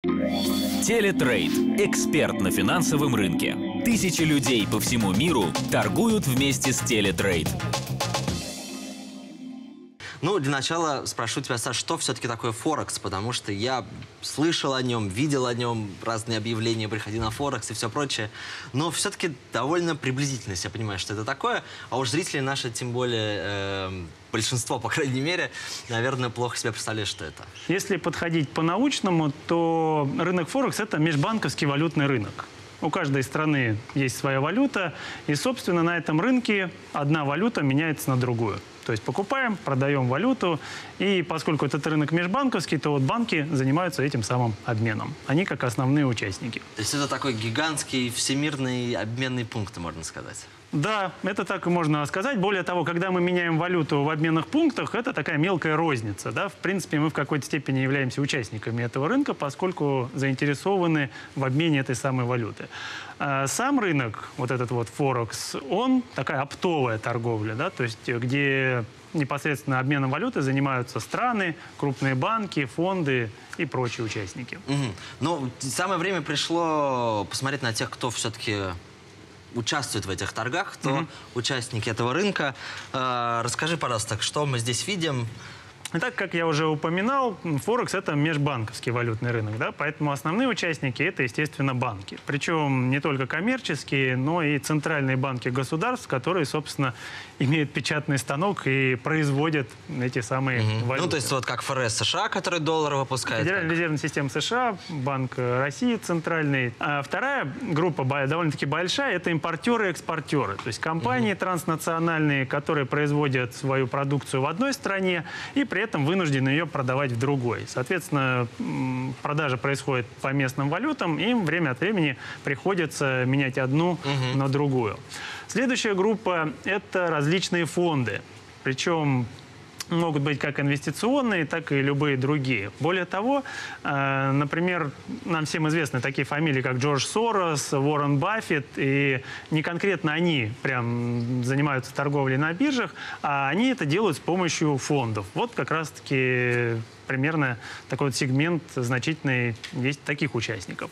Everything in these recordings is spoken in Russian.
Телетрейд – эксперт на финансовом рынке. Тысячи людей по всему миру торгуют вместе с Телетрейд. Ну, для начала спрошу тебя, Саш, что все-таки такое Форекс? Потому что я слышал о нем, видел о нем, разные объявления, приходи на Форекс и все прочее. Но все-таки довольно приблизительно я понимаю, что это такое. А уж зрители наши, тем более большинство, по крайней мере, наверное, плохо себе представляют, что это. Если подходить по-научному, то рынок Форекс – это межбанковский валютный рынок. У каждой страны есть своя валюта, и, собственно, на этом рынке одна валюта меняется на другую. То есть покупаем, продаем валюту, и поскольку этот рынок межбанковский, то вот банки занимаются этим самым обменом. Они как основные участники. То есть это такой гигантский всемирный обменный пункт, можно сказать? Да, это так и можно сказать. Более того, когда мы меняем валюту в обменных пунктах, это такая мелкая розница. Да? В принципе, мы в какой-то степени являемся участниками этого рынка, поскольку заинтересованы в обмене этой самой валюты. Сам рынок, вот этот вот Форекс, он такая оптовая торговля, да? То есть где непосредственно обменом валюты занимаются страны, крупные банки, фонды и прочие участники. Ну, самое время пришло посмотреть на тех, кто все-таки участвует в этих торгах, кто участники этого рынка. Расскажи, пожалуйста, что мы здесь видим? Итак, как я уже упоминал, Форекс – это межбанковский валютный рынок, да? Поэтому основные участники – это, естественно, банки. Причем не только коммерческие, но и центральные банки государств, которые, собственно, имеют печатный станок и производят эти самые валюты. Ну, то есть вот как ФРС США, который доллары выпускает. Федеральная резервная система США, Банк России центральный. А вторая группа, довольно-таки большая, это импортеры и экспортеры. То есть компании транснациональные, которые производят свою продукцию в одной стране и при этом вынуждены ее продавать в другой. Соответственно, продажа происходит по местным валютам, и им время от времени приходится менять одну на другую. Следующая группа – это различные фонды. Причем могут быть как инвестиционные, так и любые другие. Более того, например, нам всем известны такие фамилии, как Джордж Сорос, Уоррен Баффет, и не конкретно они прям занимаются торговлей на биржах, а они это делают с помощью фондов. Вот как раз-таки примерно такой вот сегмент значительный есть таких участников.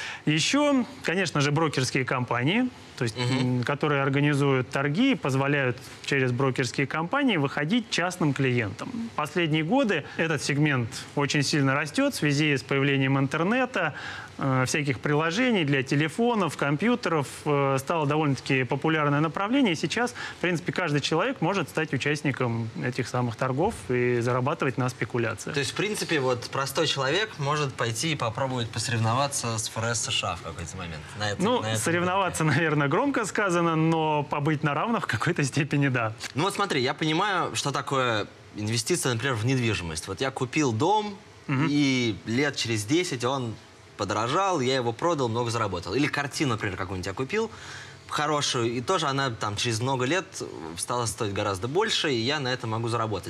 Еще, конечно же, брокерские компании, то есть, которые организуют торги и позволяют через брокерские компании выходить частным клиентам. Последние годы этот сегмент очень сильно растет в связи с появлением интернета, всяких приложений для телефонов, компьютеров. Стало довольно-таки популярное направление. И сейчас, в принципе, каждый человек может стать участником этих самых торгов и зарабатывать на спекуляциях. То есть, в принципе, вот простой человек может пойти и попробовать посоревноваться с ФРС США в какой-то момент. Соревноваться, наверное, громко сказано, но побыть на равных в какой-то степени, да. Ну вот смотри, я понимаю, что такое инвестиция, например, в недвижимость. Вот я купил дом, и лет через 10 он подорожал, я его продал, много заработал. Или картину, например, какую-нибудь я купил, хорошую, и тоже она там через много лет стала стоить гораздо больше, и я на это могу заработать.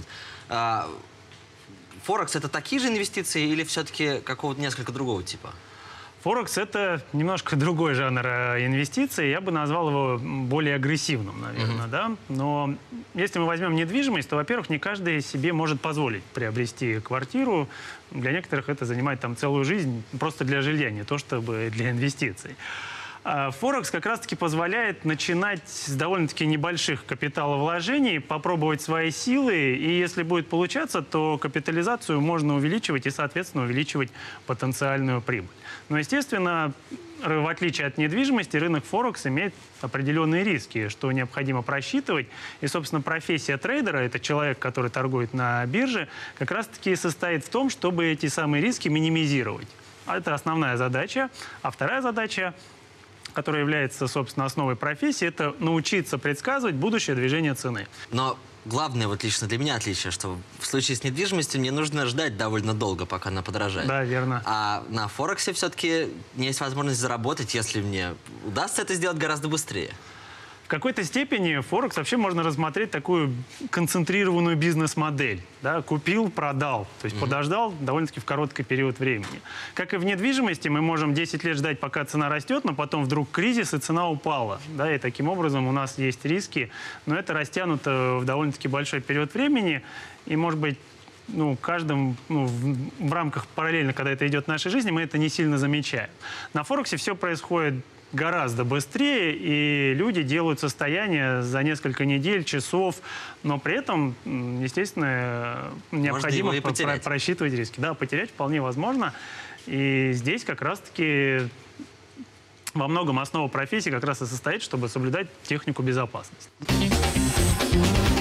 Форекс – это такие же инвестиции или все-таки какого-то несколько другого типа? Форекс – это немножко другой жанр инвестиций. Я бы назвал его более агрессивным, наверное. Да? Но если мы возьмем недвижимость, то, во-первых, не каждый себе может позволить приобрести квартиру. Для некоторых это занимает там целую жизнь просто для жилья, не то чтобы для инвестиций. Форекс как раз-таки позволяет начинать с довольно-таки небольших капиталовложений, попробовать свои силы, и если будет получаться, то капитализацию можно увеличивать и, соответственно, увеличивать потенциальную прибыль. Но, естественно, в отличие от недвижимости, рынок Форекс имеет определенные риски, что необходимо просчитывать. И, собственно, профессия трейдера, это человек, который торгует на бирже, как раз-таки состоит в том, чтобы эти самые риски минимизировать. Это основная задача. А вторая задача, которая является, собственно, основой профессии, это научиться предсказывать будущее движение цены. Но главное, вот лично для меня отличие, что в случае с недвижимостью мне нужно ждать довольно долго, пока она подорожает. Да, верно. А на Форексе все-таки есть возможность заработать, если мне удастся это сделать гораздо быстрее. В какой-то степени Форекс вообще можно рассмотреть такую концентрированную бизнес-модель. Да? Купил, продал. То есть подождал довольно-таки в короткий период времени. Как и в недвижимости, мы можем 10 лет ждать, пока цена растет, но потом вдруг кризис, и цена упала. Да? И таким образом у нас есть риски, но это растянуто в довольно-таки большой период времени. И, может быть, каждым, в рамках параллельно, когда это идет в нашей жизни, мы это не сильно замечаем. На Форексе все происходит гораздо быстрее, и люди делают состояние за несколько недель, часов, но при этом, естественно, необходимо просчитывать риски. Да, потерять вполне возможно, и здесь как раз-таки во многом основа профессии как раз и состоит, чтобы соблюдать технику безопасности.